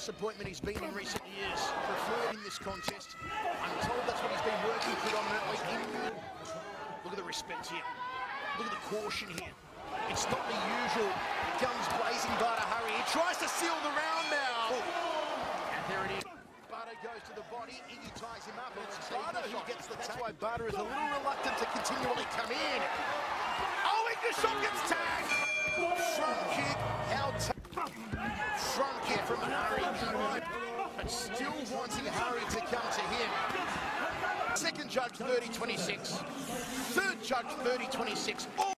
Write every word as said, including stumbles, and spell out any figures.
disappointment he's been in recent years. Preferred in this contest. I'm told that's what he's been working predominantly in. Look at the respect here. Look at the caution here. It's not the usual guns blazing Badr hurry. He tries to seal the round now. And there it is. Badr goes to the body. Iggy ties him up. And it's Badr who gets the tag. That's why Badr is a little reluctant to continually come in. Oh, Iggy shot gets tagged. Front kick. How front kick from Hurry. But still wanting Hurry to come to him. Second judge thirty twenty-six. Third judge thirty twenty-six.